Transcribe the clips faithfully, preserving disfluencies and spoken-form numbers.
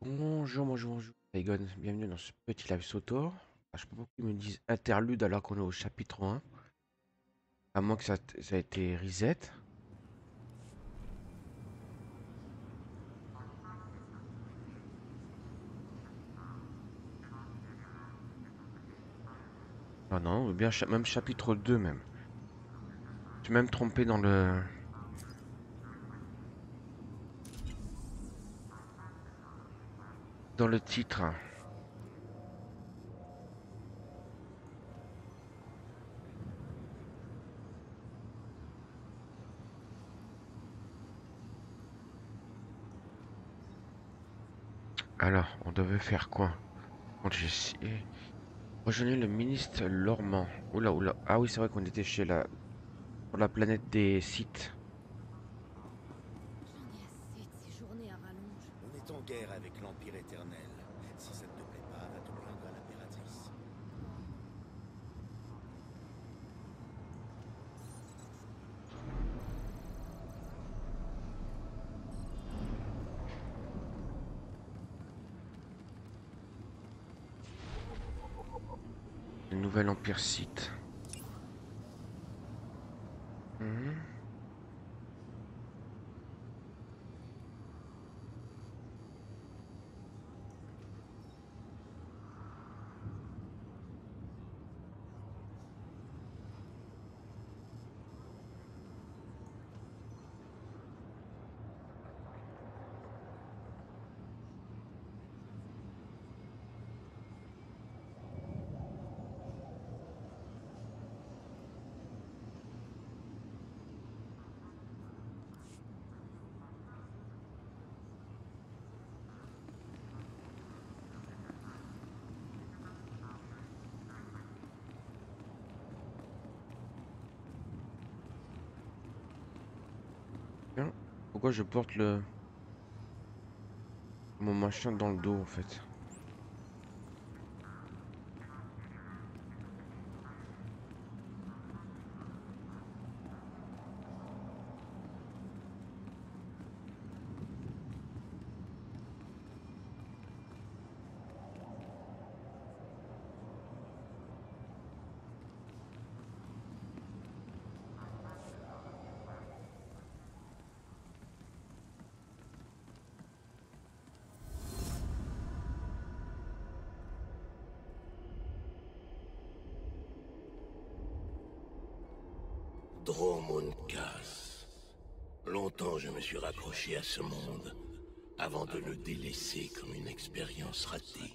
Bonjour, bonjour, bonjour. Egon, bienvenue dans ce petit live Sotor. Ah, je sais pas pourquoi ils me disent interlude alors qu'on est au chapitre un. À moins que ça, ça a été reset. Ah non, ou bien cha- même chapitre deux même. Je suis même trompé dans le dans le titre. Alors, on devait faire quoi? Quand j'ai si- rejoignez le ministre Lormand. Oula, oula. Ah oui, c'est vrai qu'on était chez la sur la planète des sites. J'en ai assez de ces journées à rallonge. On est en guerre avec l'Empire éternel. Si ça ne te plaît pas, va te plaindre à l'impératrice. Le nouvel empire site. Mhm. Tiens, pourquoi je porte le mon machin dans le dos en fait? Dromundkas. Longtemps je me suis raccroché à ce monde, avant de le délaisser comme une expérience ratée.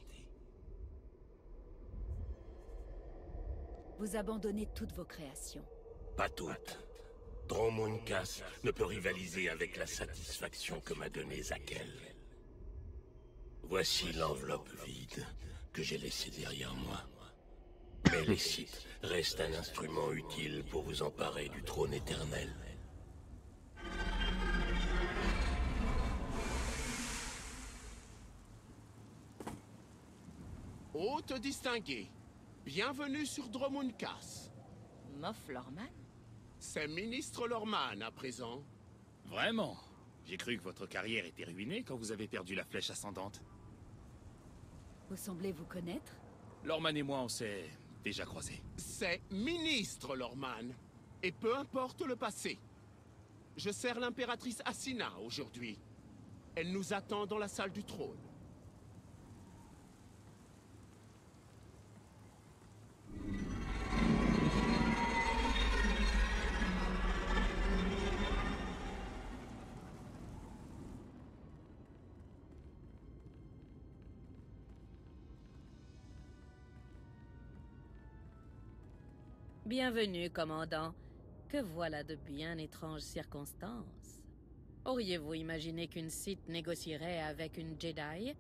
Vous abandonnez toutes vos créations. Pas toutes. Dromundkas ne peut rivaliser avec la satisfaction que m'a donnée Zakel. Voici l'enveloppe vide que j'ai laissée derrière moi. Mais les sites restent un instrument utile pour vous emparer du trône éternel. Hôte distingué, bienvenue sur Dromundkas. Moff Lorman? C'est Ministre Lorman à présent. Vraiment? J'ai cru que votre carrière était ruinée quand vous avez perdu la flèche ascendante. Vous semblez vous connaître? Lorman et moi, on s'est déjà croisés. C'est Ministre Lorman. Et peu importe le passé. Je sers l'impératrice Asina aujourd'hui. Elle nous attend dans la salle du trône. Bienvenue, commandant. Que voilà de bien étranges circonstances. Auriez-vous imaginé qu'une Sith négocierait avec une Jedi?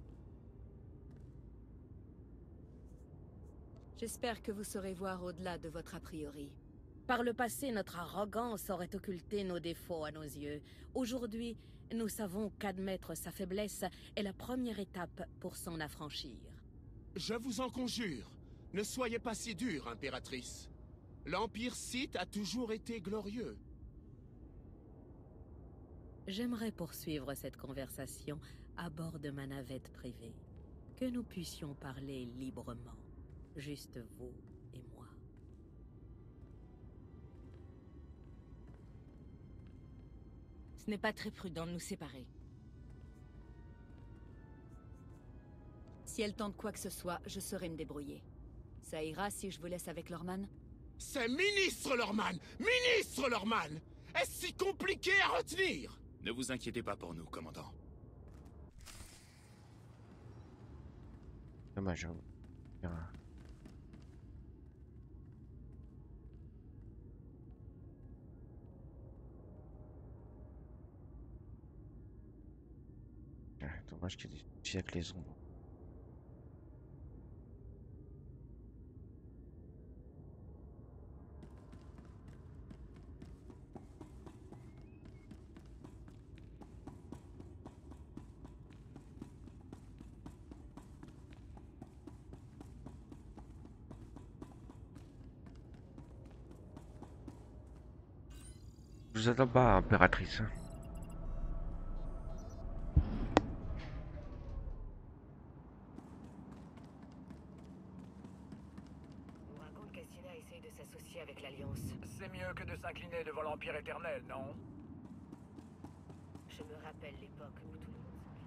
J'espère que vous saurez voir au-delà de votre a priori. Par le passé, notre arrogance aurait occulté nos défauts à nos yeux. Aujourd'hui, nous savons qu'admettre sa faiblesse est la première étape pour s'en affranchir. Je vous en conjure, ne soyez pas si dure, impératrice. L'Empire Sith a toujours été glorieux. J'aimerais poursuivre cette conversation à bord de ma navette privée. Que nous puissions parler librement. Juste vous et moi. Ce n'est pas très prudent de nous séparer. Si elle tente quoi que ce soit, je saurai me débrouiller. Ça ira si je vous laisse avec Lorman? C'est ministre Lorman! Ministre Lorman! Est-ce si compliqué à retenir? Ne vous inquiétez pas pour nous, commandant. Dommage. Hein. Dommage qu'il y ait des soucis avec les ombres. Je vous attends pas, impératrice. On raconte qu'Assina essaye de s'associer avec l'Alliance. C'est mieux que de s'incliner devant l'Empire éternel, non? Je me rappelle l'époque où tout le monde s'inclinait.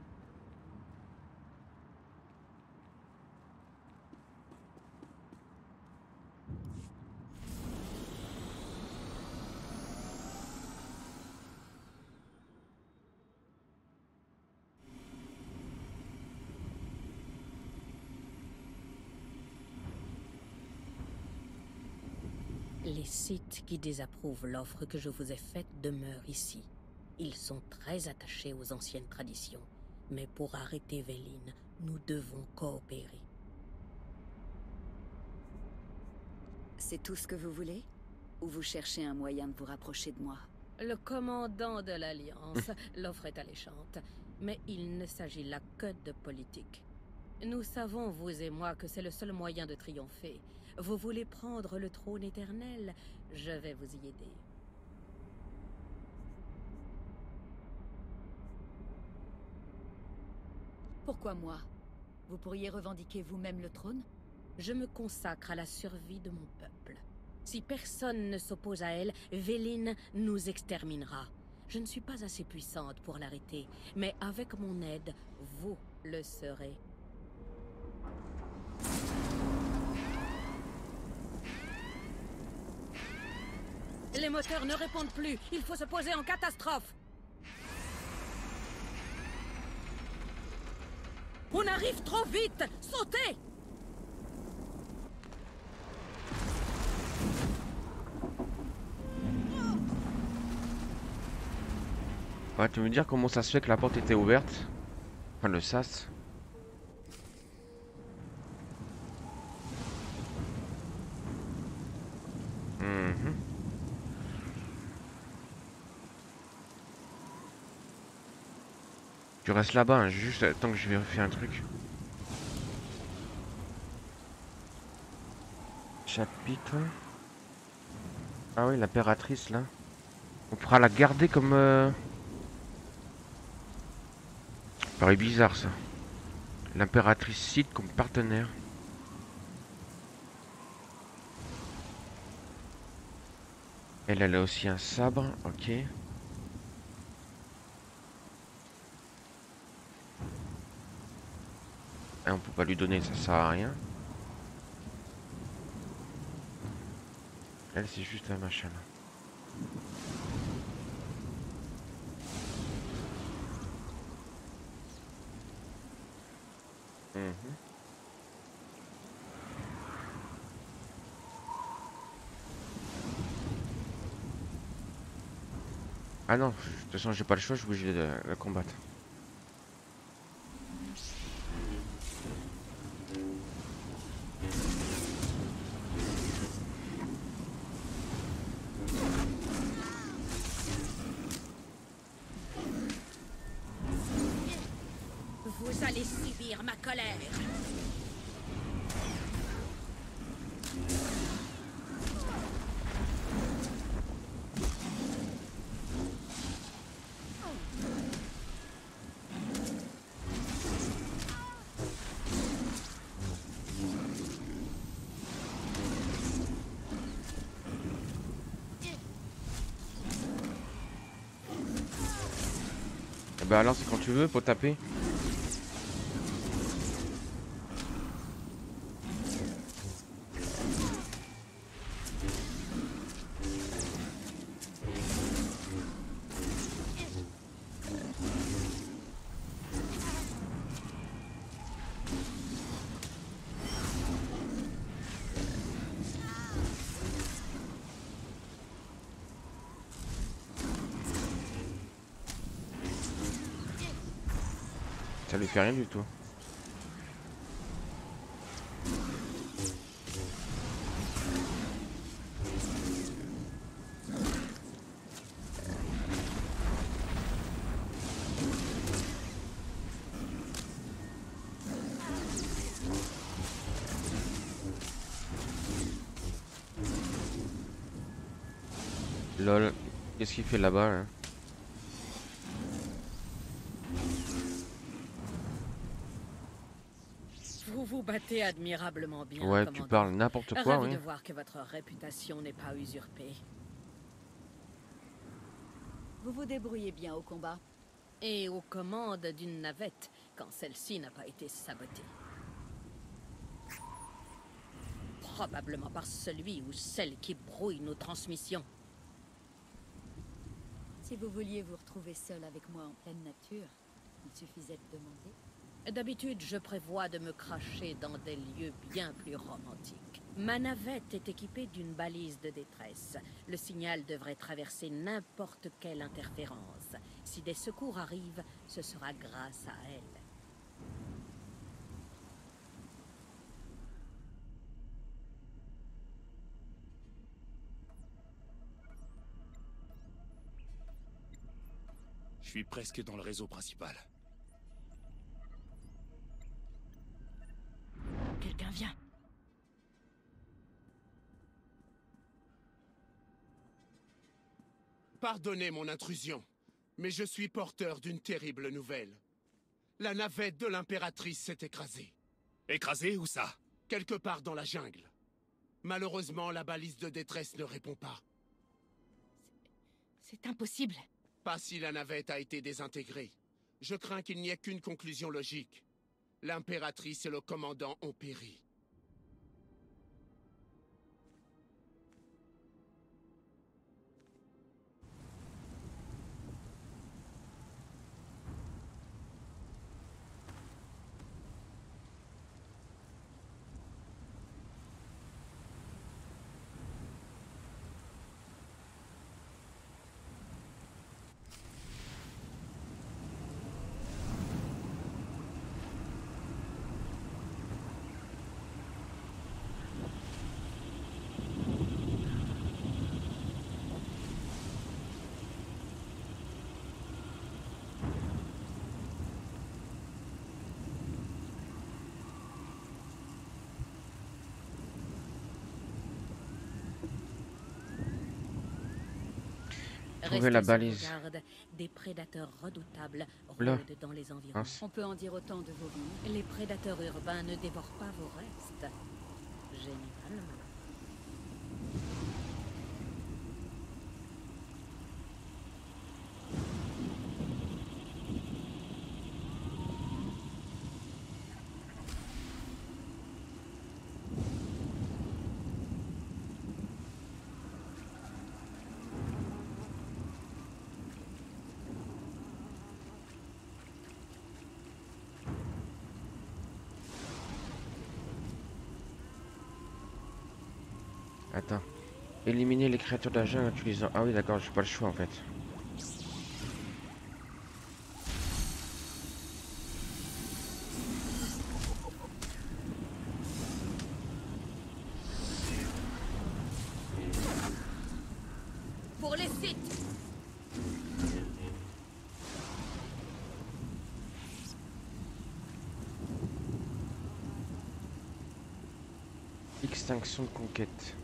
Les Sith qui désapprouvent l'offre que je vous ai faite demeurent ici. Ils sont très attachés aux anciennes traditions. Mais pour arrêter Véline, nous devons coopérer. C'est tout ce que vous voulez? Ou vous cherchez un moyen de vous rapprocher de moi? Le commandant de l'Alliance, l'offre est alléchante. Mais il ne s'agit là que de politique. Nous savons, vous et moi, que c'est le seul moyen de triompher. Vous voulez prendre le trône éternel? Je vais vous y aider. Pourquoi moi? Vous pourriez revendiquer vous-même le trône? Je me consacre à la survie de mon peuple. Si personne ne s'oppose à elle, Véline nous exterminera. Je ne suis pas assez puissante pour l'arrêter, mais avec mon aide, vous le serez. Les moteurs ne répondent plus. Il faut se poser en catastrophe. On arrive trop vite. Sautez! Ouais, tu veux me dire comment ça se fait que la porte était ouverte? Enfin, le sas. Mhm. Tu restes là-bas, hein, juste tant que je vérifie un truc. Chapitre. Ah oui, l'impératrice là. On pourra la garder comme... Euh... Ça paraît bizarre ça. L'impératrice Sith comme partenaire. Elle, elle a aussi un sabre, ok. Et on peut pas lui donner, ça sert à rien. Elle, c'est juste un machin là. Mhm. Ah non, de toute façon j'ai pas le choix, je suis obligé de la combattre. Vous allez subir ma colère. Bah alors c'est quand tu veux pour taper. Ça lui fait rien du tout. Lol, qu'est-ce qu'il fait là-bas là? Vous vous battez admirablement bien. Ouais, commandant. tu parles n'importe quoi, Ravi oui. de voir que votre réputation n'est pas usurpée. Vous vous débrouillez bien au combat. Et aux commandes d'une navette, quand celle-ci n'a pas été sabotée. Probablement par celui ou celle qui brouille nos transmissions. Si vous vouliez vous retrouver seul avec moi en pleine nature, il suffisait de demander. D'habitude, je prévois de me cracher dans des lieux bien plus romantiques. Ma navette est équipée d'une balise de détresse. Le signal devrait traverser n'importe quelle interférence. Si des secours arrivent, ce sera grâce à elle. Je suis presque dans le réseau principal. Quelqu'un vient. Pardonnez mon intrusion, mais je suis porteur d'une terrible nouvelle. La navette de l'impératrice s'est écrasée. Écrasé, où ça? Quelque part dans la jungle. Malheureusement, la balise de détresse ne répond pas. C'est impossible. Pas si la navette a été désintégrée. Je crains qu'il n'y ait qu'une conclusion logique. L'impératrice et le commandant ont péri. Trouver la Restez sur balise. vos gardes. Des prédateurs redoutables Là. rôdent dans les environs. Mince. On peut en dire autant de vos vies. Les prédateurs urbains ne dévorent pas vos restes. Généralement. Attends. Éliminer les créatures de la jungle en utilisant... Ah oui d'accord, j'ai pas le choix en fait. Pour les sites. Extinction de conquête.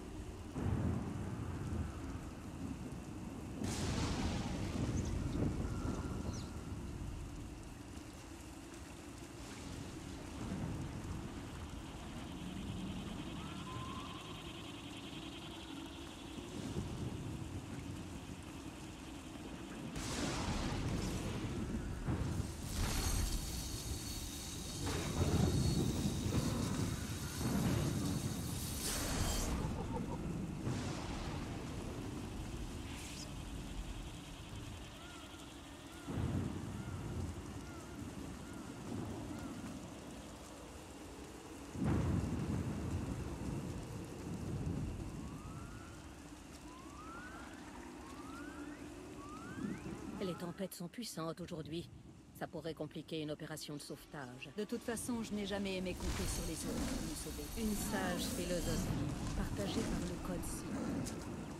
Les tempêtes sont puissantes aujourd'hui. Ça pourrait compliquer une opération de sauvetage. De toute façon, je n'ai jamais aimé compter sur les autres pour nous sauver. Une sage philosophie, partagée par le Code Civil.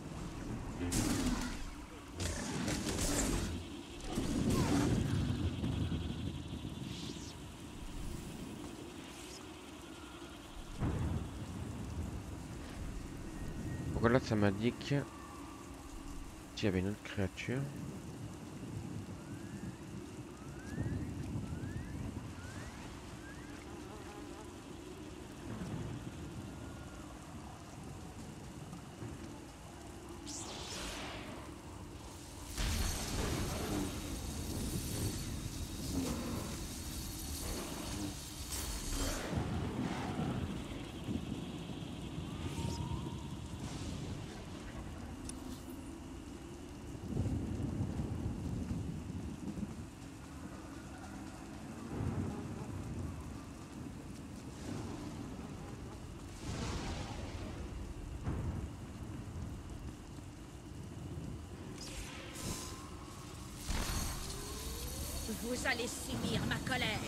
Donc là, ça m'a dit que s'il y avait une autre créature. Vous allez subir ma colère.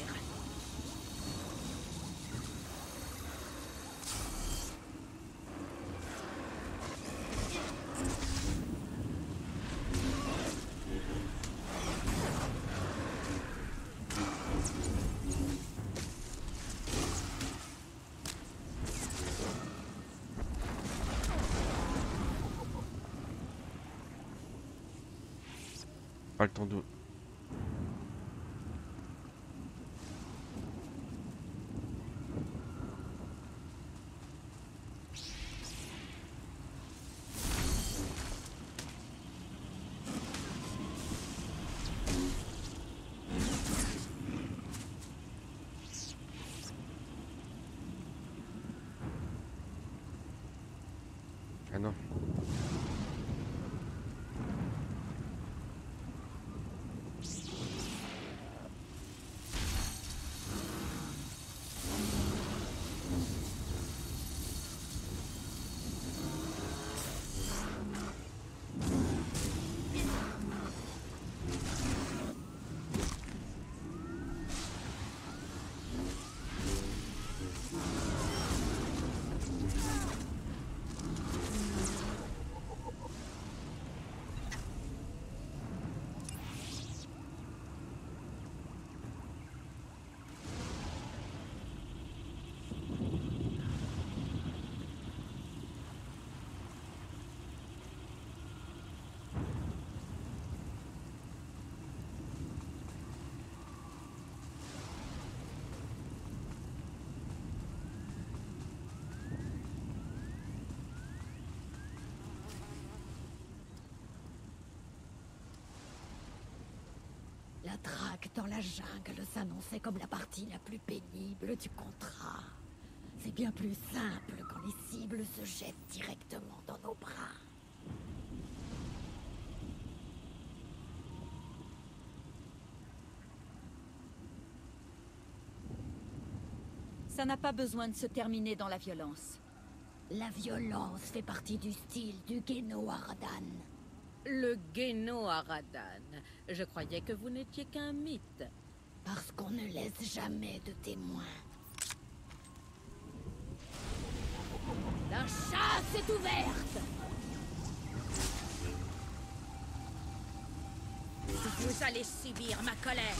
Pas le temps de... Ah non. La traque dans la jungle s'annonçait comme la partie la plus pénible du contrat. C'est bien plus simple quand les cibles se jettent directement dans nos bras. Ça n'a pas besoin de se terminer dans la violence. La violence fait partie du style du Geno Aradan. Le Geno Aradan. Je croyais que vous n'étiez qu'un mythe. Parce qu'on ne laisse jamais de témoins. La chasse est ouverte! Vous allez subir ma colère.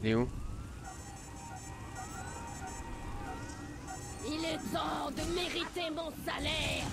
Il est où? Il est temps de mériter mon salaire.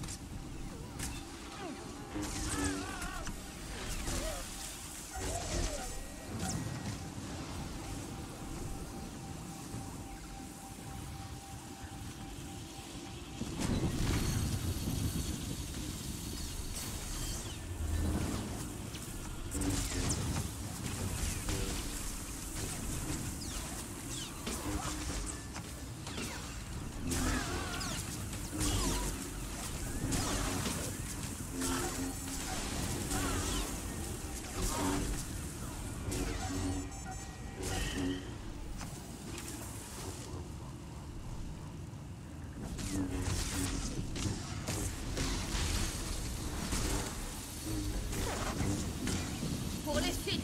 Pour les Sith,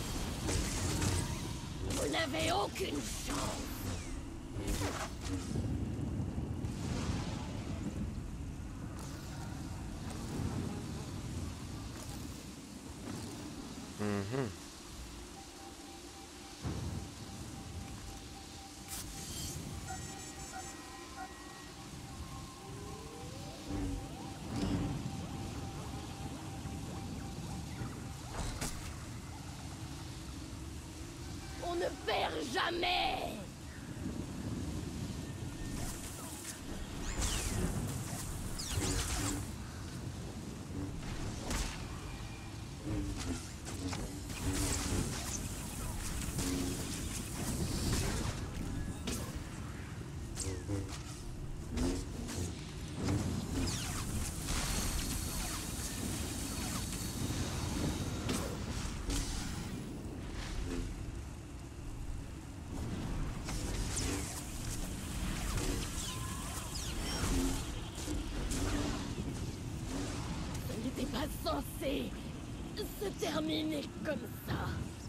vous n'avez aucune chance. Mhm. On ne perd jamais. Pas censé se terminer comme ça.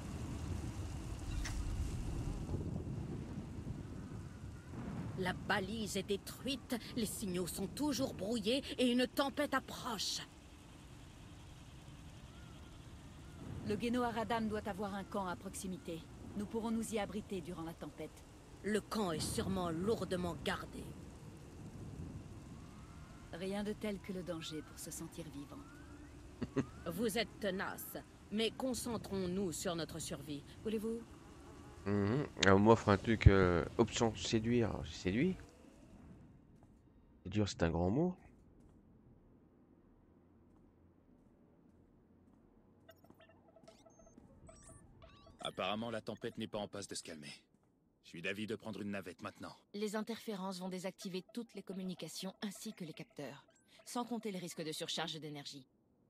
La balise est détruite, les signaux sont toujours brouillés et une tempête approche. Le Géno Aradan doit avoir un camp à proximité. Nous pourrons nous y abriter durant la tempête. Le camp est sûrement lourdement gardé. Rien de tel que le danger pour se sentir vivant. Vous êtes tenace, mais concentrons-nous sur notre survie, voulez-vous? Mhm. On m'offre un truc, euh, option séduire. Séduit? Séduire, c'est un grand mot. Apparemment, la tempête n'est pas en passe de se calmer. Je suis d'avis de prendre une navette maintenant. Les interférences vont désactiver toutes les communications ainsi que les capteurs, sans compter les risques de surcharge d'énergie.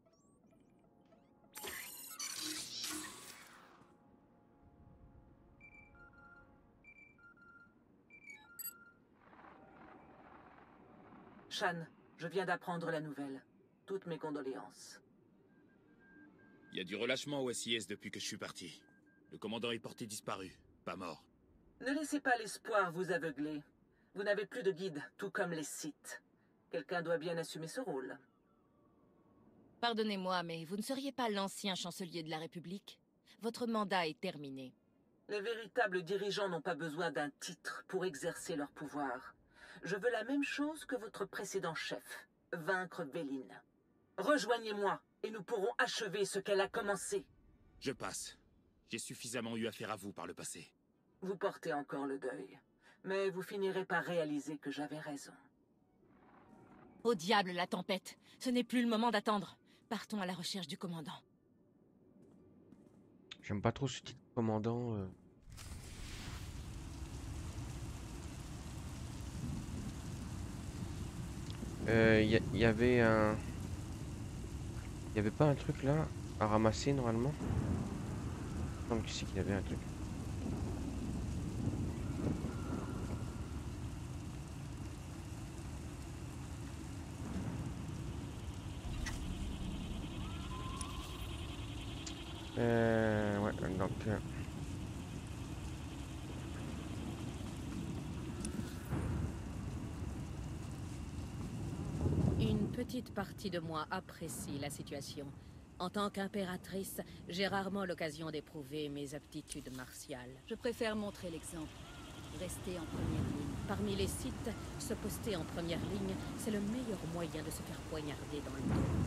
Shan, je viens d'apprendre la nouvelle. Toutes mes condoléances. Il y a du relâchement au S I S depuis que je suis parti. Le commandant est porté disparu, pas mort. Ne laissez pas l'espoir vous aveugler. Vous n'avez plus de guide, tout comme les Sith. Quelqu'un doit bien assumer ce rôle. Pardonnez-moi, mais vous ne seriez pas l'ancien chancelier de la République? Votre mandat est terminé. Les véritables dirigeants n'ont pas besoin d'un titre pour exercer leur pouvoir. Je veux la même chose que votre précédent chef, vaincre Véline. Rejoignez-moi, et nous pourrons achever ce qu'elle a commencé. Je passe. J'ai suffisamment eu affaire à vous par le passé. Vous portez encore le deuil, mais vous finirez par réaliser que j'avais raison. Au diable, la tempête! Ce n'est plus le moment d'attendre. Partons à la recherche du commandant. J'aime pas trop ce titre de commandant. Euh... Il euh, y, y avait un... Il y avait pas un truc là à ramasser normalement? Je me semble qu'il y avait un truc. Euh... Ouais, donc... Euh... Une petite partie de moi apprécie la situation, En tant qu'impératrice, j'ai rarement l'occasion d'éprouver mes aptitudes martiales. Je préfère montrer l'exemple. Rester en première ligne. Parmi les sites, se poster en première ligne, c'est le meilleur moyen de se faire poignarder dans le dos.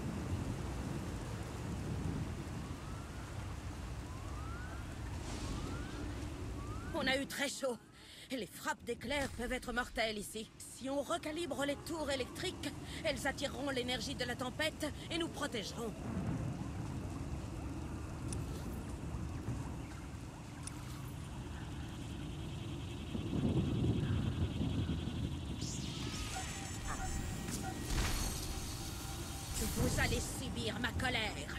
On a eu très chaud. Et les frappes d'éclairs peuvent être mortelles ici. Si on recalibre les tours électriques, elles attireront l'énergie de la tempête et nous protégeront. Vous allez subir ma colère.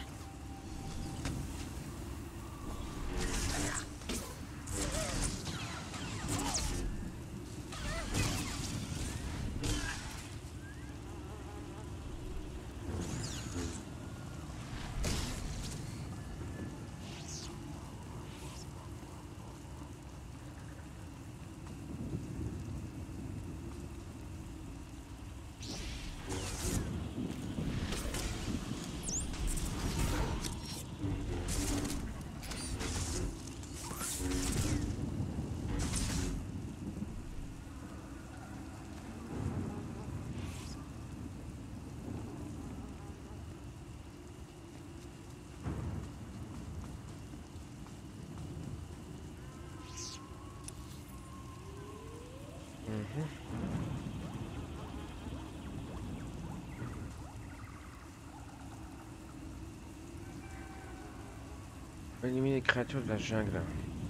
Éliminer les créatures de la jungle.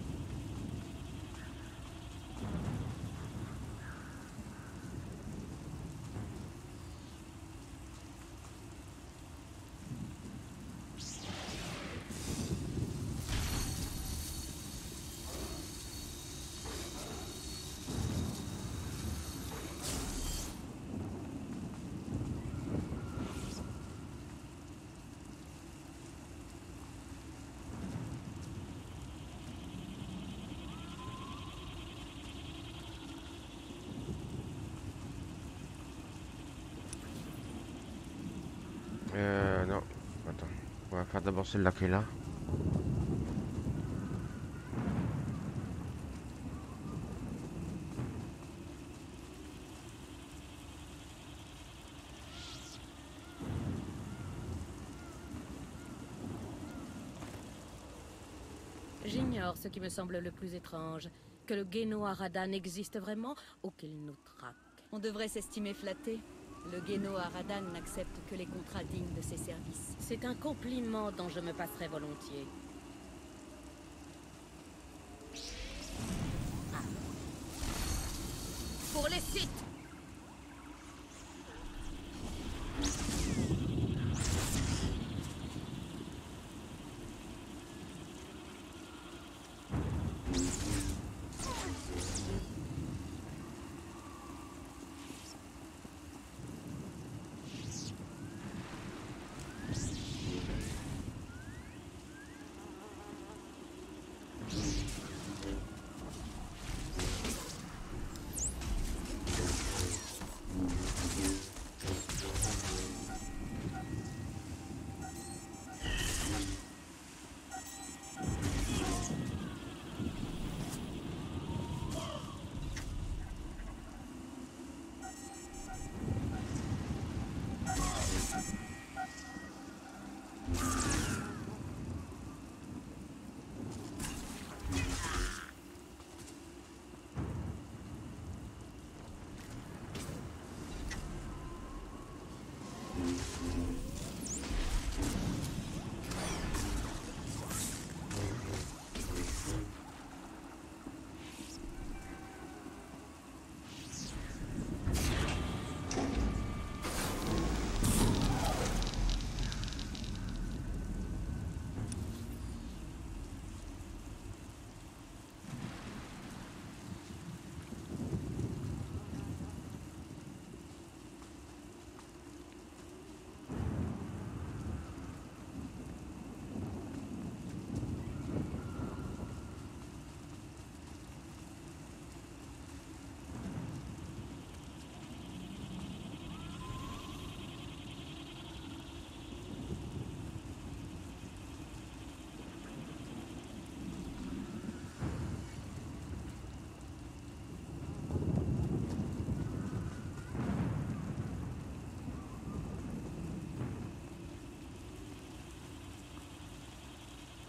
Euh, non. Attends. On va faire d'abord celle-là qui est là. J'ignore ce qui me semble le plus étrange. Que le Géno Aradan existe vraiment ou qu'il nous traque. On devrait s'estimer flatté. Le Géno Aradan n'accepte que les contrats dignes de ses services. C'est un compliment dont je me passerai volontiers. Pour les sites!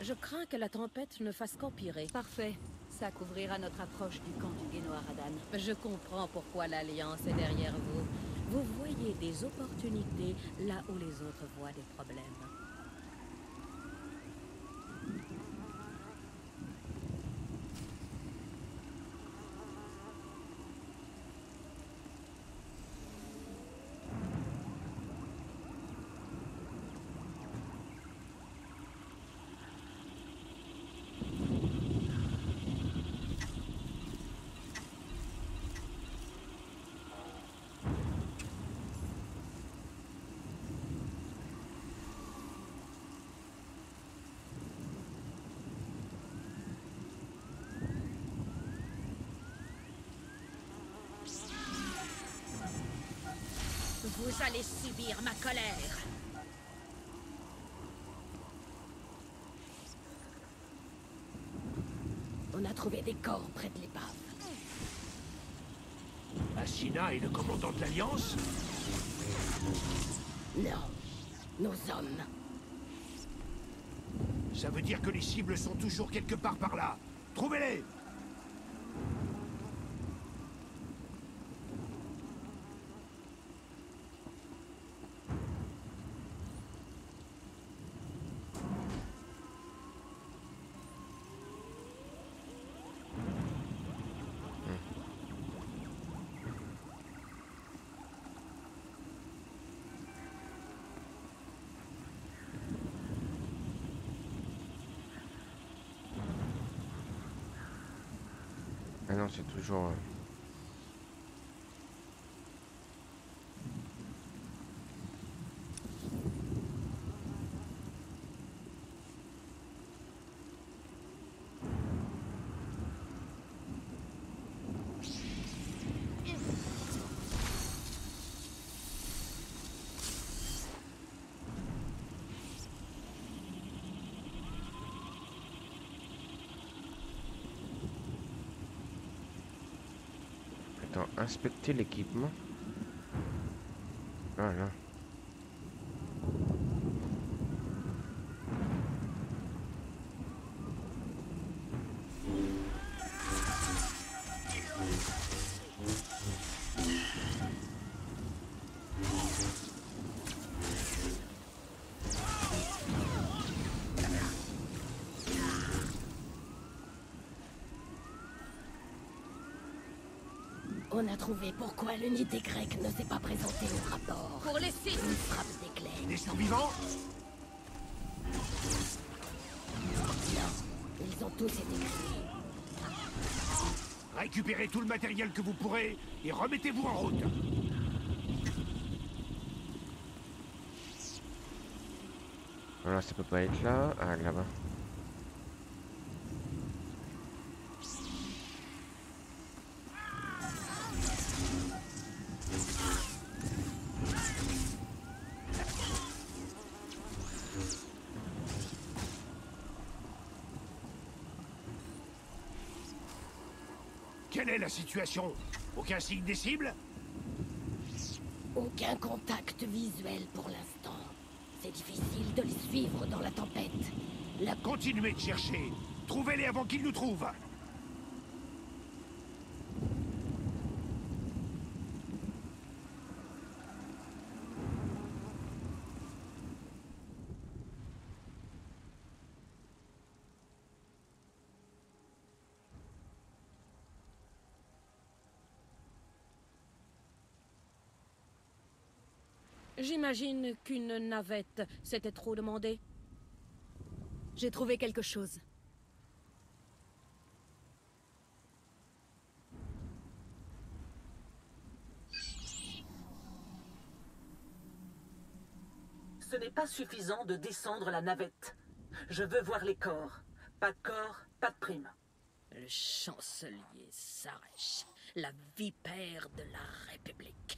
Je crains que la tempête ne fasse qu'empirer. Parfait. Ça couvrira notre approche du camp du Génois Radan. Je comprends pourquoi l'Alliance est derrière vous. Vous voyez des opportunités là où les autres voient des problèmes. Vous allez subir ma colère. On a trouvé des corps près de l'épave. Asina est le commandant de l'Alliance? Non, nos hommes. Ça veut dire que les cibles sont toujours quelque part par là. Trouvez-les! Ah non, c'est toujours... euh, Attends, inspecter l'équipement. Voilà. On a trouvé pourquoi l'unité grecque ne s'est pas présentée au rapport. Pour les sites. Une frappe d'éclair. Des survivants? Non, ils ont tous été tués. Récupérez tout le matériel que vous pourrez et remettez-vous en route. Voilà, ça peut pas être là. Ah, là-bas. Quelle est la situation? Aucun signe des cibles? Aucun contact visuel pour l'instant. C'est difficile de les suivre dans la tempête. La... Continuez de chercher. Trouvez-les avant qu'ils nous trouvent. J'imagine qu'une navette, c'était trop demandé. J'ai trouvé quelque chose. Ce n'est pas suffisant de descendre la navette. Je veux voir les corps. Pas de corps, pas de prime. Le chancelier Sarech, la vipère de la République.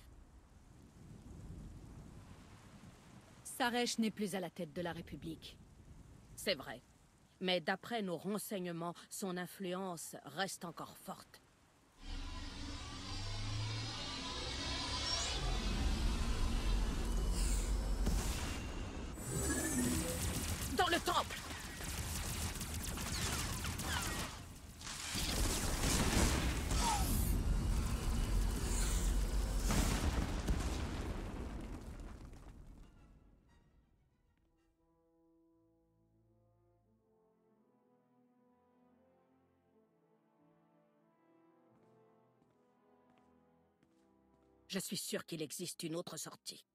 Sarech n'est plus à la tête de la République. C'est vrai. Mais d'après nos renseignements, son influence reste encore forte. Dans le temple! Je suis sûr qu'il existe une autre sortie.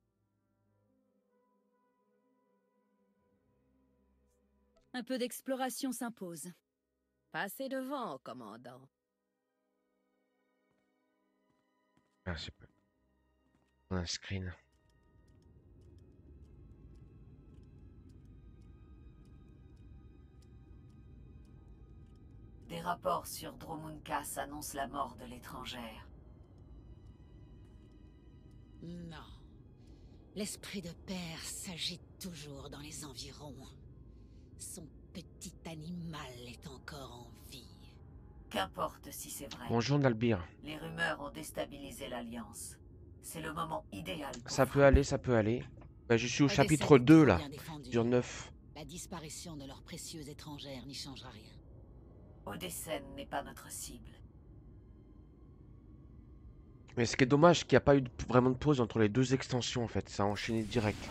Un peu d'exploration s'impose. Passez devant, commandant. Ah, c'est pas... On a un screen. Des rapports sur Dromunkas annoncent la mort de l'étrangère. Non. L'esprit de père s'agite toujours dans les environs. Son petit animal est encore en vie. Qu'importe si c'est vrai. Bonjour Nalbir. Les rumeurs ont déstabilisé l'Alliance. C'est le moment idéal pour Ça peut frapper. aller, ça peut aller. Bah, je suis au Odessa chapitre est deux trop là, bien défendue. sur neuf. La disparition de leur précieuse étrangère n'y changera rien. Odessène n'est pas notre cible. Mais ce qui est dommage, c'est qu'il n'y a pas eu de- vraiment de pause entre les deux extensions en fait. Ça a enchaîné direct.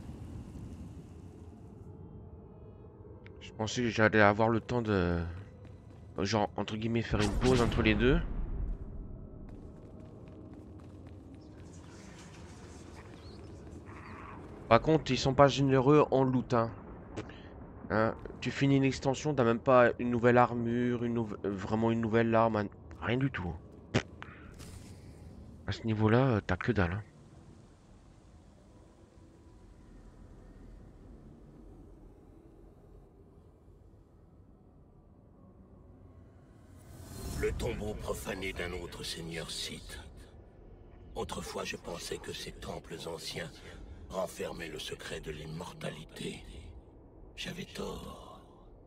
Je pensais que j'allais avoir le temps de... Genre, entre guillemets, faire une pause entre les deux. Par contre, ils sont pas généreux en loot, hein. Hein, tu finis une extension, t'as même pas une nouvelle armure, une nouve- euh, vraiment une nouvelle arme, un- rien du tout. À ce niveau-là, euh, t'as que dalle. Hein. Le tombeau profané d'un autre seigneur Sith. Autrefois, je pensais que ces temples anciens renfermaient le secret de l'immortalité. J'avais tort.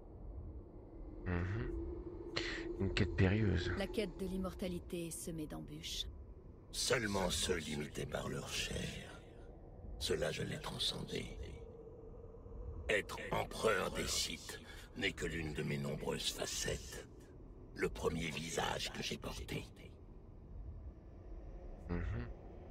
Mhm. Une quête périlleuse. La quête de l'immortalité est semée d'embûches. Seulement ceux limités par leur chair. Cela, je l'ai transcendé. Être empereur des Sith n'est que l'une de mes nombreuses facettes. Le premier visage que j'ai porté. Mhm.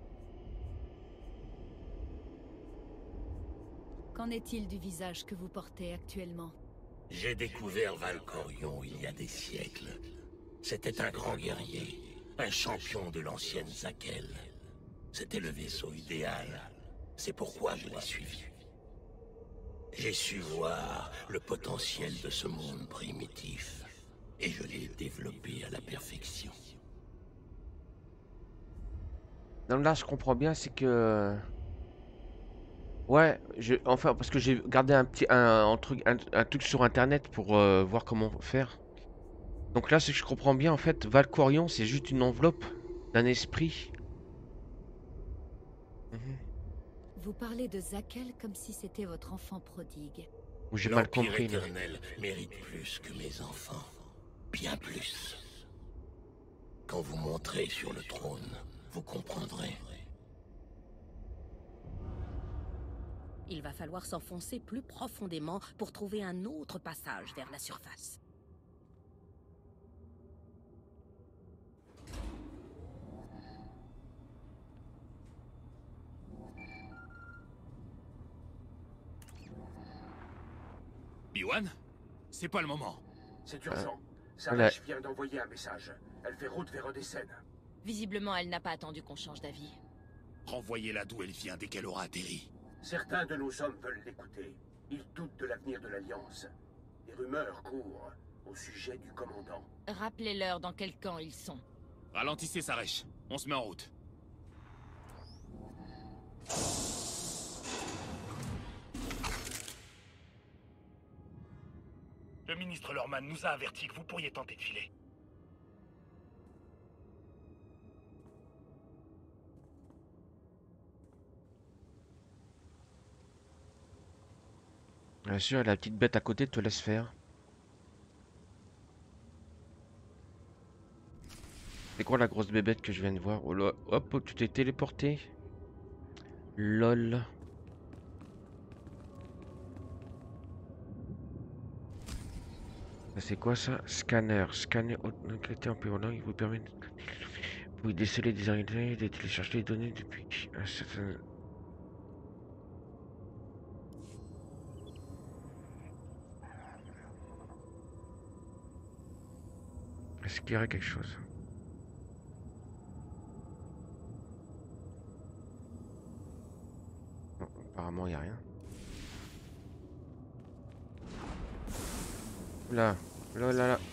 Qu'en est-il du visage que vous portez actuellement? J'ai découvert Valkorion il y a des siècles. C'était un grand guerrier, un champion de l'ancienne Zakel. C'était le vaisseau idéal. C'est pourquoi je l'ai suivi. J'ai su voir le potentiel de ce monde primitif. Et je l'ai développé à la perfection. Non, là, je comprends bien, c'est que... Ouais, je... enfin, parce que j'ai gardé un petit un, un truc, un, un truc sur internet pour euh, voir comment faire. Donc là, c'est que je comprends bien, en fait, Valkorion, c'est juste une enveloppe d'un esprit. Mhm. Vous parlez de Zakel comme si c'était votre enfant prodigue. Ou j'ai mal L'Empire compris. là. éternel mérite plus que mes enfants. Bien plus. Quand vous monterez sur le trône, vous comprendrez. Il va falloir s'enfoncer plus profondément pour trouver un autre passage vers la surface. Biwan? C'est pas le moment. C'est urgent. Voilà. Sarech vient d'envoyer un message. Elle fait route vers Odessène. Visiblement, elle n'a pas attendu qu'on change d'avis. Renvoyez-la d'où elle vient dès qu'elle aura atterri. Certains de nos hommes veulent l'écouter. Ils doutent de l'avenir de l'Alliance. Des rumeurs courent au sujet du commandant. Rappelez-leur dans quel camp ils sont. Ralentissez, Sarech. On se met en route. Le ministre Lorman nous a avertis que vous pourriez tenter de filer. Bien sûr, la petite bête à côté te laisse faire. C'est quoi la grosse bébête que je viens de voir? Oh là, hop, tu t'es téléporté. Lol. C'est quoi ça? Scanner. Scanner haute qualité en permanent, il vous permet de... Vous pouvez déceler des identités et de télécharger les données depuis un certain... Est-ce qu'il y aurait quelque chose? apparemment, il n'y a rien. Là, là, là, là.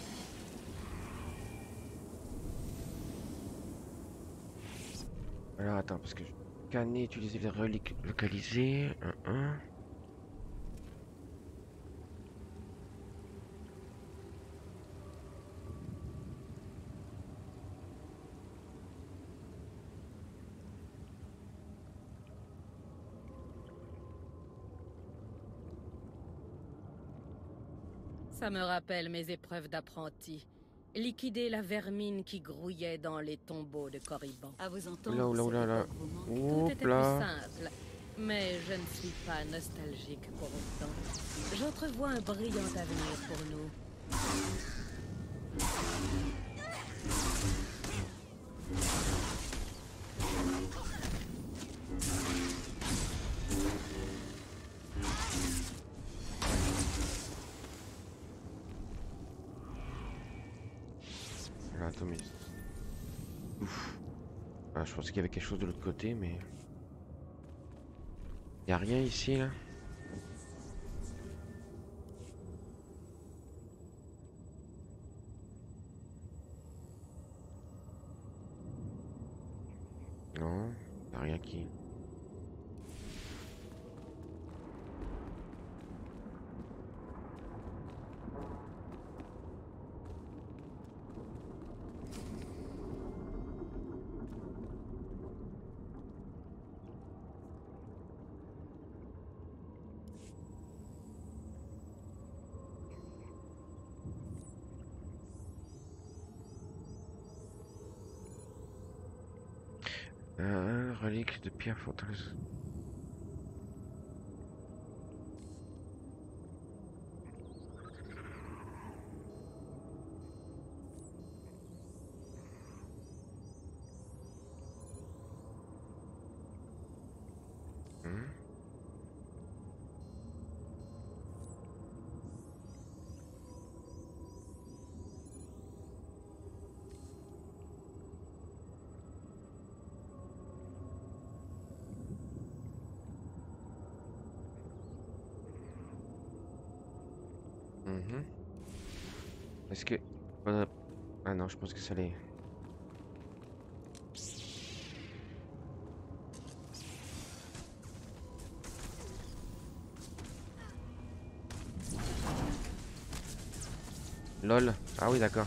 Alors attends, parce que je scanner, utiliser les reliques localisées. Un, un. Ça me rappelle mes épreuves d'apprenti. Liquider la vermine qui grouillait dans les tombeaux de Corriban. À vous entendre, Oula, oula, oula, là. Tout était plus Oups simple. Mais je ne suis pas nostalgique pour autant. J'entrevois un brillant avenir pour nous. Alors, attends, mais... Ouf. Ah, je pensais qu'il y avait quelque chose de l'autre côté, mais... Il n'y a rien ici, là. Non, il n'y a rien qui... Un relique de pierre forteresse. Hmm. Mhm. Est-ce que... euh, Ah non, je pense que ça allait... Lol. Ah oui, d'accord.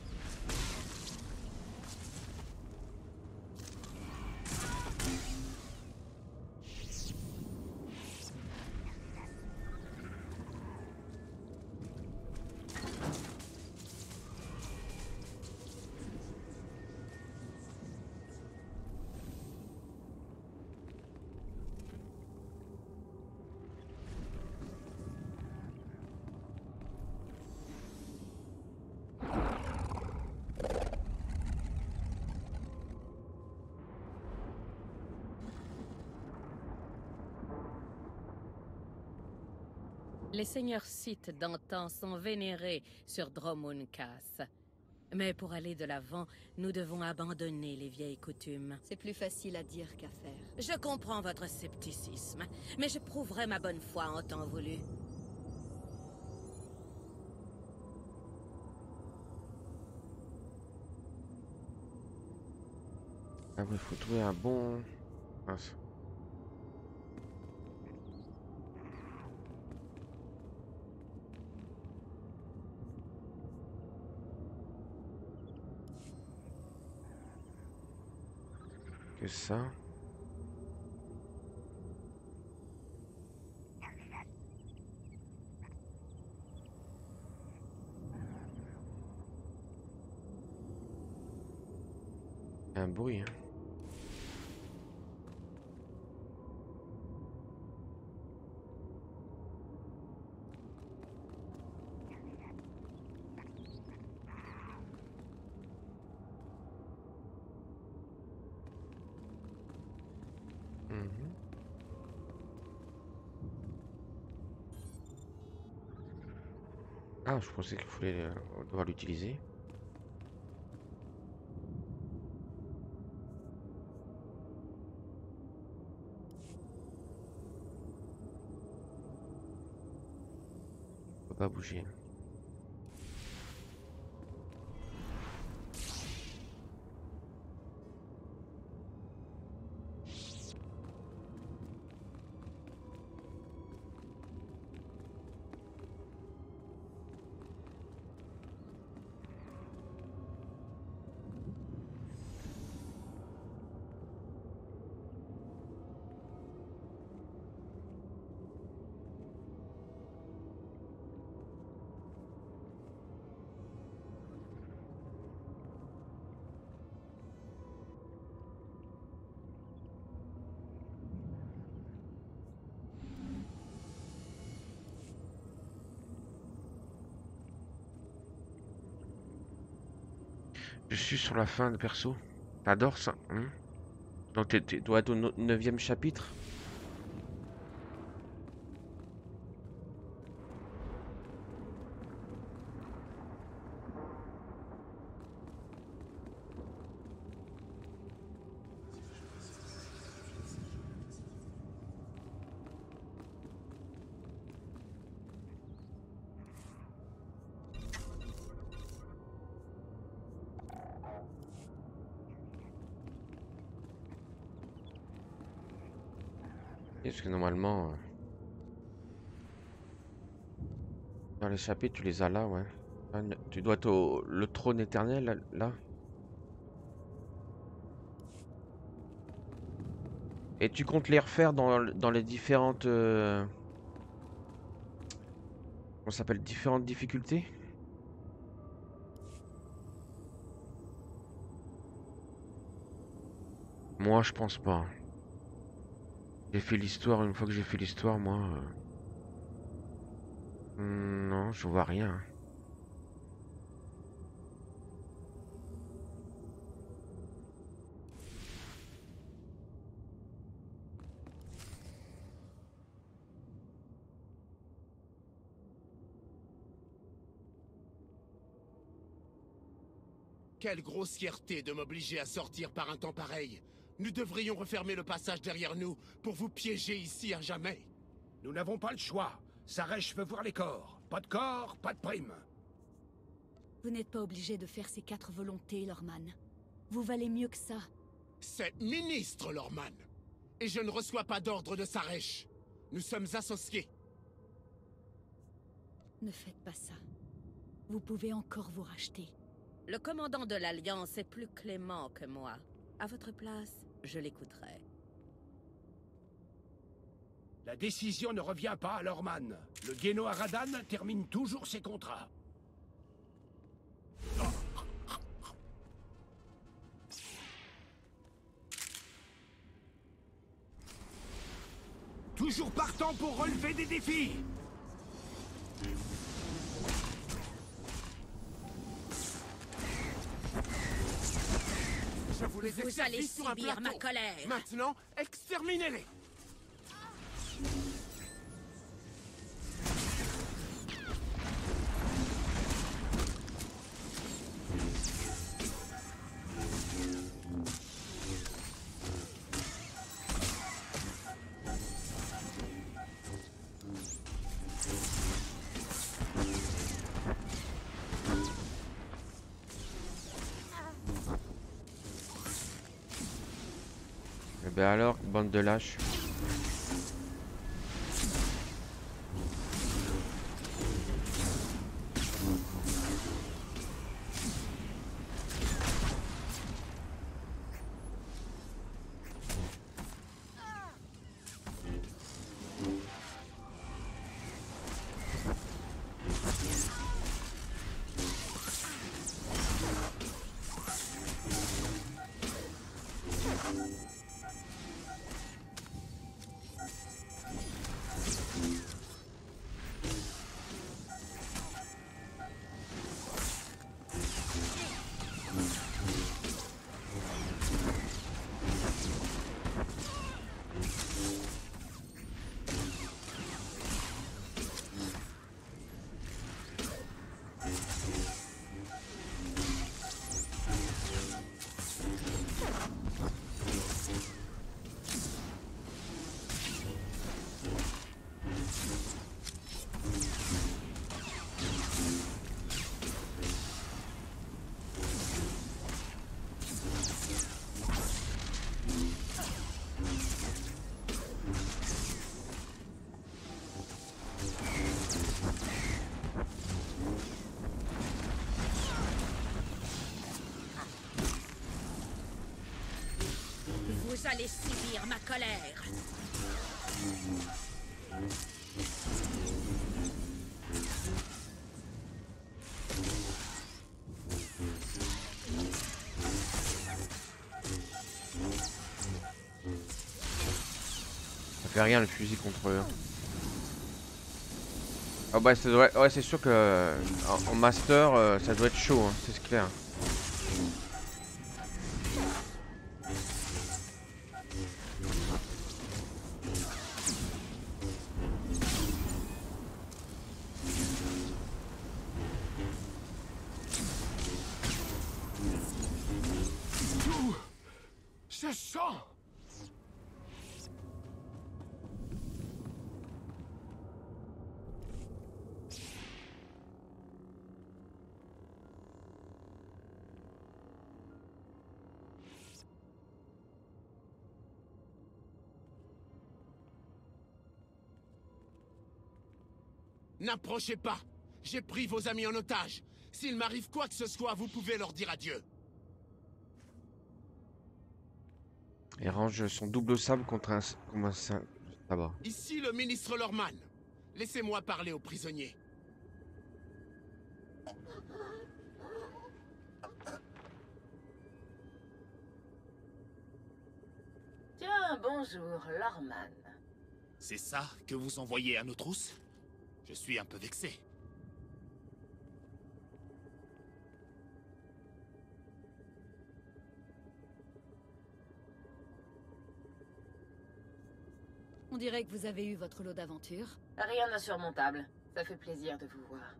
Les seigneurs Sith d'antan sont vénérés sur Dromun Cass. Mais pour aller de l'avant, nous devons abandonner les vieilles coutumes. C'est plus facile à dire qu'à faire. Je comprends votre scepticisme, mais je prouverai ma bonne foi en temps voulu. Ah oui, il faut trouver un bon... Mince. Que ça. Un bruit, hein. Mhm. Ah, je pensais qu'il fallait euh, devoir l'utiliser. Pas bouger. Je suis sur la fin de perso. T'adores ça, hein? Donc tu dois être au neuvième chapitre. Parce que normalement, euh, dans les chapitres, tu les as là, ouais. Là, tu dois être au le trône éternel, là. là. Et tu comptes les refaire dans, dans les différentes... Euh... On s'appelle différentes difficultés? Moi, je pense pas. J'ai fait l'histoire, une fois que j'ai fait l'histoire, moi... Euh... Non, je vois rien. Quelle grossièreté de m'obliger à sortir par un temps pareil. Nous devrions refermer le passage derrière nous pour vous piéger ici à jamais. Nous n'avons pas le choix. Sarech veut voir les corps. Pas de corps, pas de prime. Vous n'êtes pas obligé de faire ces quatre volontés, Lorman. Vous valez mieux que ça. C'est ministre, Lorman. Et je ne reçois pas d'ordre de Sarech. Nous sommes associés. Ne faites pas ça. Vous pouvez encore vous racheter. Le commandant de l'Alliance est plus clément que moi. À votre place, je l'écouterai. La décision ne revient pas à Lorman. Le Géno Aradan termine toujours ses contrats. Toujours partant pour relever des défis. Je vous les Vous allez exerce sur un subir ma plateau. colère. Maintenant, exterminez-les. Eh ben alors, bande de lâches. Vous allez subir ma colère. Ça fait rien le fusil contre eux. Ah bah ça doit... ouais, c'est sûr que euh, en, en master euh, ça doit être chaud, hein, c'est clair. Ce sang! N'approchez pas! J'ai pris vos amis en otage. S'il m'arrive quoi que ce soit, vous pouvez leur dire adieu. Il range son double sable contre un, comme un sabre. Ici le ministre Lorman. Laissez-moi parler aux prisonniers. Tiens, bonjour, Lorman. C'est ça que vous envoyez à nos trousses? Je suis un peu vexé. On dirait que vous avez eu votre lot d'aventures. Rien d'insurmontable. Ça fait plaisir de vous voir.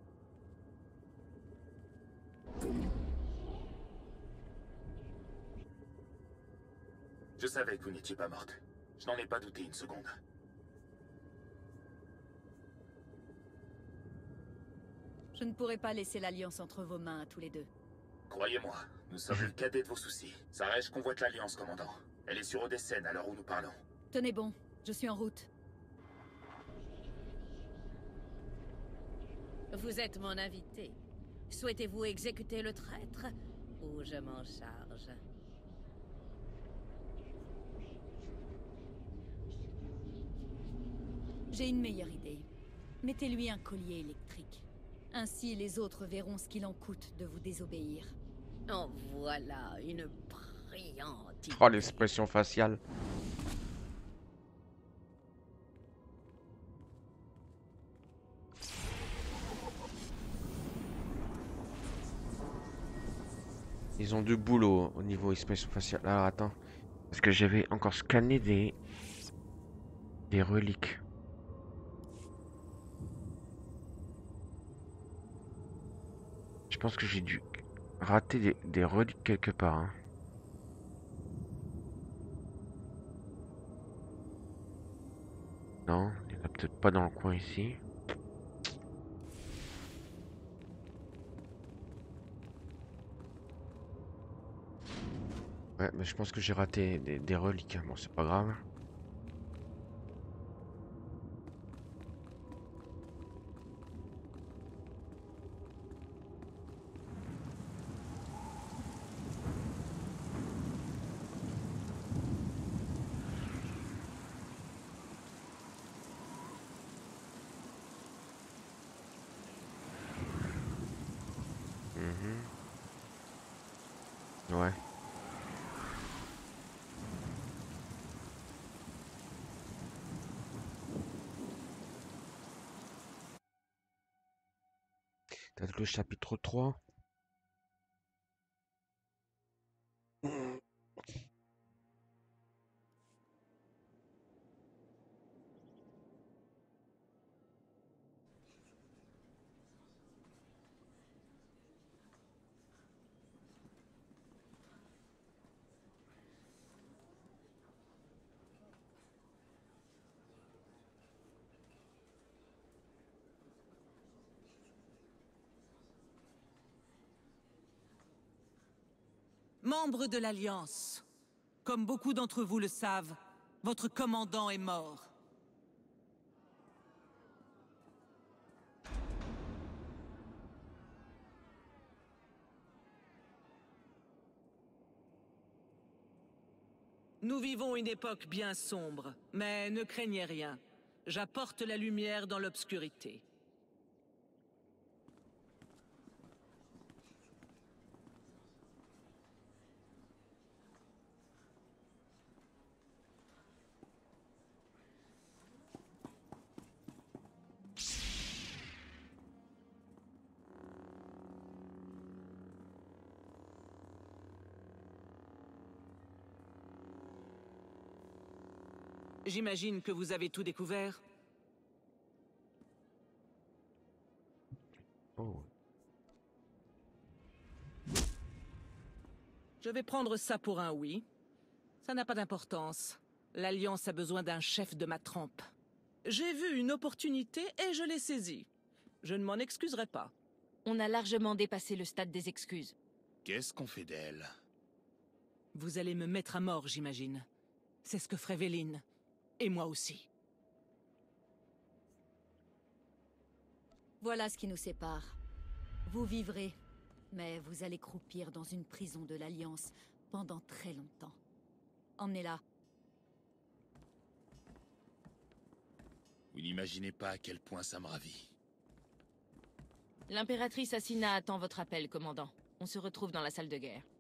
Je savais que vous n'étiez pas morte. Je n'en ai pas douté une seconde. Je ne pourrais pas laisser l'Alliance entre vos mains à tous les deux. Croyez-moi, nous sommes le cadet de vos soucis. Sarèche convoite l'Alliance, commandant. Elle est sur Odessène à l'heure où nous parlons. Tenez bon, je suis en route. Vous êtes mon invité. Souhaitez-vous exécuter le traître ou je m'en charge? J'ai une meilleure idée. Mettez-lui un collier électrique. Ainsi, les autres verront ce qu'il en coûte de vous désobéir. En voilà une brillante idée. Oh, l'expression faciale. Ils ont du boulot au niveau expression faciale. Alors attends, parce que j'avais encore scanné des des reliques. Je pense que j'ai dû rater des, des reliques quelque part. Hein. Non, il n'y en a peut-être pas dans le coin ici. Ouais, mais je pense que j'ai raté des, des reliques. Bon, c'est pas grave. Ouais. Peut-être le chapitre trois. Membres de l'Alliance, comme beaucoup d'entre vous le savent, votre commandant est mort. Nous vivons une époque bien sombre, mais ne craignez rien. J'apporte la lumière dans l'obscurité. J'imagine que vous avez tout découvert. Oh. Je vais prendre ça pour un oui. Ça n'a pas d'importance. L'Alliance a besoin d'un chef de ma trempe. J'ai vu une opportunité et je l'ai saisie. Je ne m'en excuserai pas. On a largement dépassé le stade des excuses. Qu'est-ce qu'on fait d'elle? Vous allez me mettre à mort, j'imagine. C'est ce que ferait Véline. Et moi aussi. Voilà ce qui nous sépare. Vous vivrez, mais vous allez croupir dans une prison de l'Alliance pendant très longtemps. Emmenez-la. Vous n'imaginez pas à quel point ça me ravit. L'impératrice Asina attend votre appel, commandant. On se retrouve dans la salle de guerre.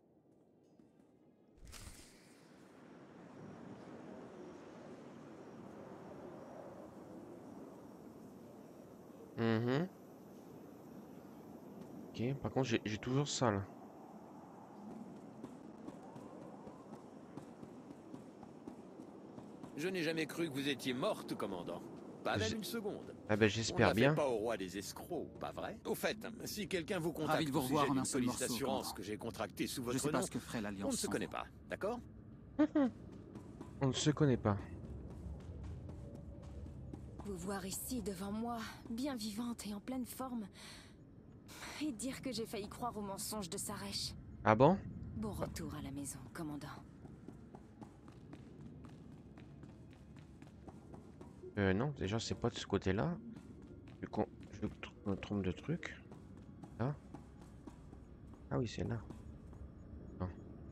Mhm. Ok, par contre j'ai j'ai toujours ça là. Je n'ai jamais cru que vous étiez morte, commandant. Pas même J'ai- une seconde. Ah ben j'espère On ne bien. fait pas au roi des escrocs, pas vrai? Au fait, si quelqu'un vous contacte Ravi de vous au revoir sujet en un d'une seul police morceau, d'assurance commandant. que j'ai contractée sous Je votre sais pas nom, ce que ferait l'Alliance on ne se sans connaît vous. pas, d'accord? On ne se connaît pas. Vous voir ici devant moi, bien vivante et en pleine forme, et dire que j'ai failli croire au mensonge de Sarèche. Ah bon? Bon retour à la maison, commandant. Euh non, déjà c'est pas de ce côté-là. Je, con- je me trompe de truc. Là. Ah oui, c'est là. Non.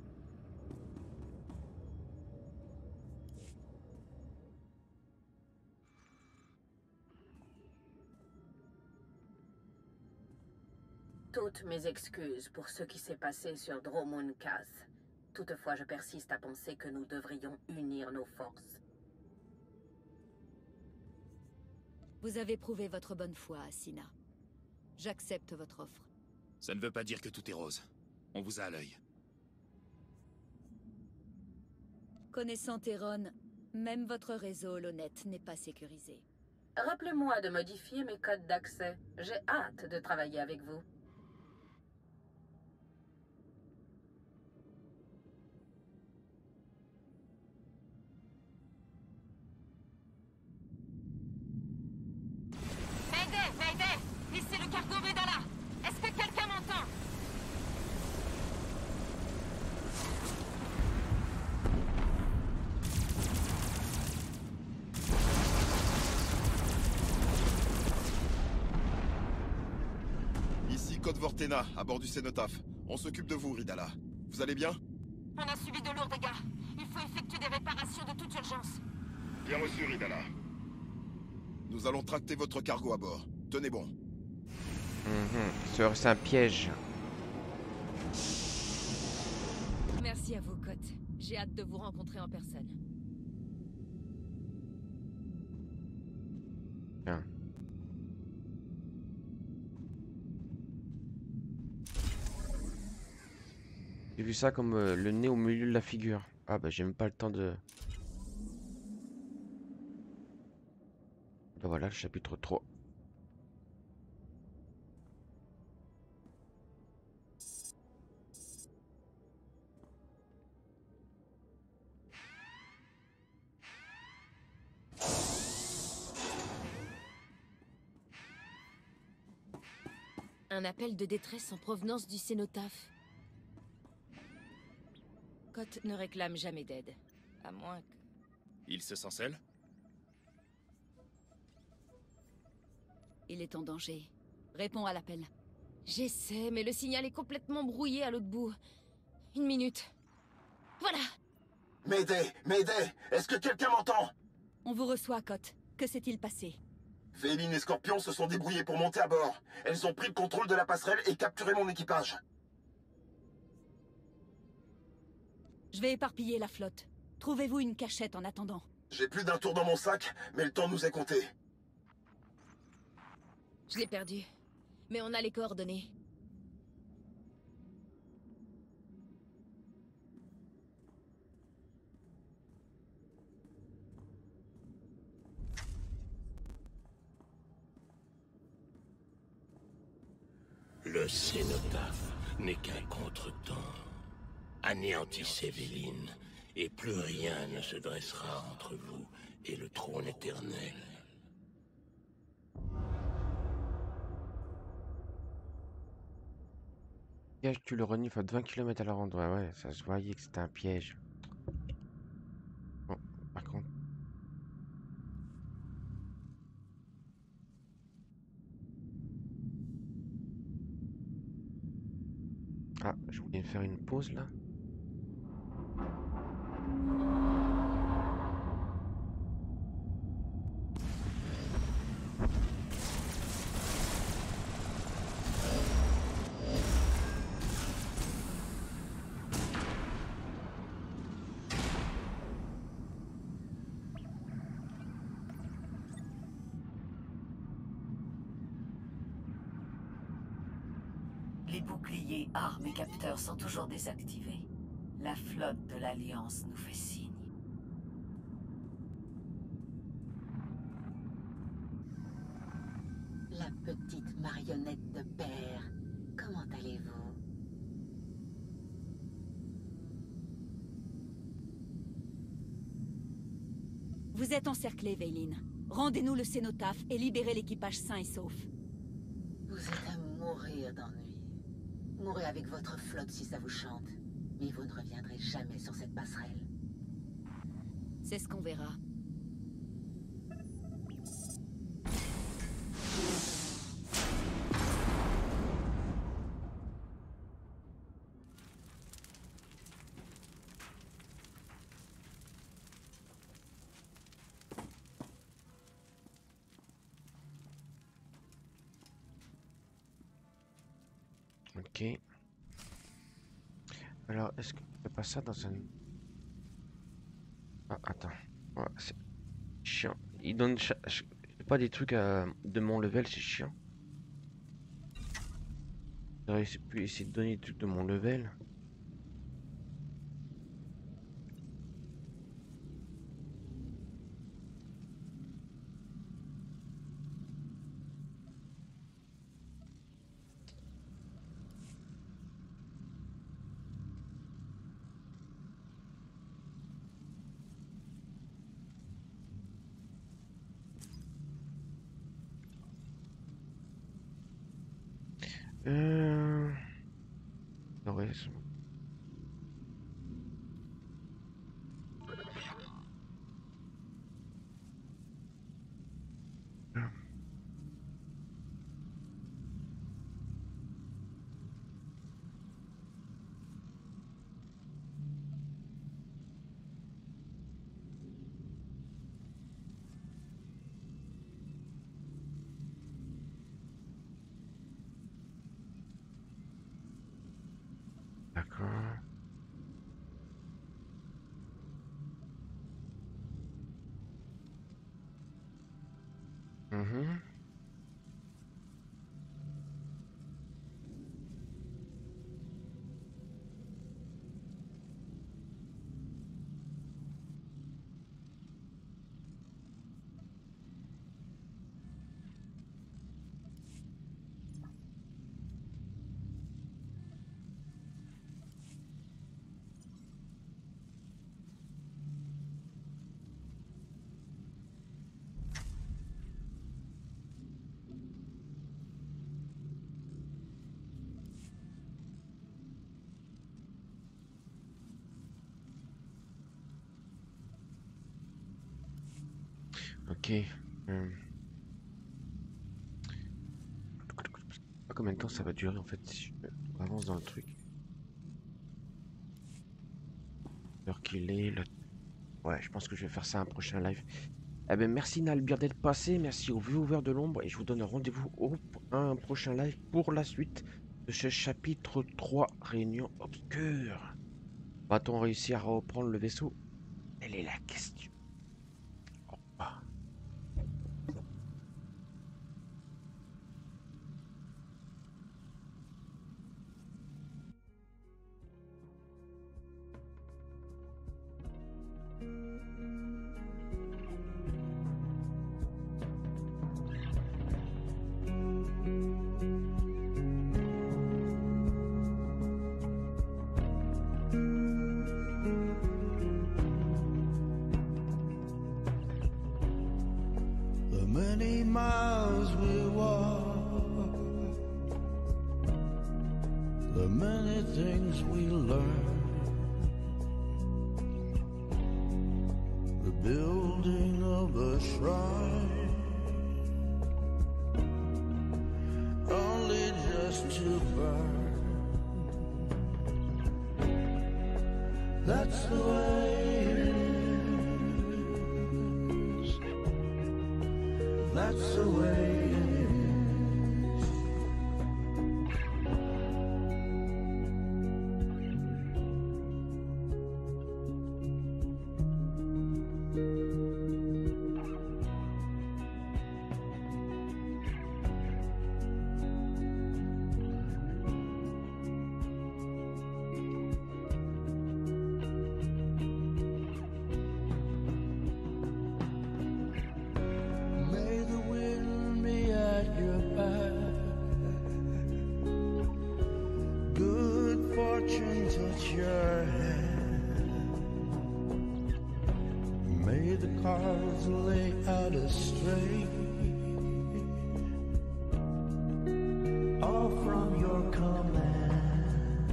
Toutes mes excuses pour ce qui s'est passé sur Dromun Kaz. Toutefois, je persiste à penser que nous devrions unir nos forces. Vous avez prouvé votre bonne foi, Asina. J'accepte votre offre. Ça ne veut pas dire que tout est rose. On vous a à l'œil. Connaissant Théron, même votre réseau Holonet n'est pas sécurisé. Rappelez-moi de modifier mes codes d'accès. J'ai hâte de travailler avec vous. Mayday, Mayday! Ici le cargo Vedala! Est-ce que quelqu'un m'entend? Ici Code Vortena, à bord du Cénotaphe. On s'occupe de vous, Ridala. Vous allez bien? On a subi de lourds dégâts. Il faut effectuer des réparations de toute urgence. Bien reçu, Ridala. Nous allons tracter votre cargo à bord. Tenez bon. Mhm. C'est c'est un piège. Merci à vous, Cote. J'ai hâte de vous rencontrer en personne. Tiens. J'ai vu ça comme euh, le nez au milieu de la figure. Ah bah j'ai même pas le temps de... Bah voilà le chapitre trois. Un appel de détresse en provenance du Cénotaphe. Cote ne réclame jamais d'aide. À moins que... Il se sent seul? Il est en danger. Réponds à l'appel. J'essaie, mais le signal est complètement brouillé à l'autre bout. Une minute. Voilà! M'aider, m'aider. Est-ce que quelqu'un m'entend? On vous reçoit, Cotte. Que s'est-il passé? Véline et Scorpion se sont débrouillés pour monter à bord. Elles ont pris le contrôle de la passerelle et capturé mon équipage. Je vais éparpiller la flotte. Trouvez-vous une cachette en attendant. J'ai plus d'un tour dans mon sac, mais le temps nous est compté. Je l'ai perdu. Mais on a les coordonnées. Le cénotaphe n'est qu'un contretemps. Anéantissez Véline, et plus rien ne se dressera entre vous et le trône éternel. Piège, tu le renifles à vingt kilomètres à la ronde. Ouais, ouais, ça se voyait que c'était un piège. Bon, par contre... Ah, je voulais faire une pause là. Les boucliers, armes et capteurs sont toujours désactivés. La flotte de l'Alliance nous fait signe. La petite marionnette de père, comment allez-vous? Vous êtes encerclés, Véline. Rendez-nous le cénotaphe et libérez l'équipage sain et sauf. Vous êtes à mourir d'ennui. Mourrez avec votre flotte si ça vous chante. Mais vous ne reviendrez jamais sur cette passerelle. C'est ce qu'on verra. Ok. Alors, est-ce que tu fais pas ça dans un... Ah, attends. Ouais, c'est chiant. Il donne... cha- ch- pas des trucs à... de mon level, c'est chiant. J'aurais pu essayer de donner des trucs de mon level. Euh... Ouais, c'est bon. D'accord. Mhm. Ok. Euh... Pas combien de temps ça va durer en fait si je avance dans le truc. L'heure qu'il est, là. Ouais, je pense que je vais faire ça un prochain live. Eh ben, merci Nalbir d'être passé, merci aux viewers de l'ombre, et je vous donne rendez-vous au un prochain live pour la suite de ce chapitre trois, Réunion obscure. Va-t-on réussir à reprendre le vaisseau? Telle est la question. Au revoir. Many miles we walk, the many things we learn, the building of a shrine, only just to burn. That's the way it is. That's the way it is. May the wind be at your back, good fortune touch your hand. May the cards lay out a straight, all from your command.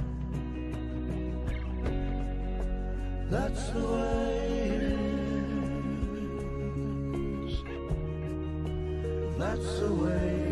That's the way it is. That's the way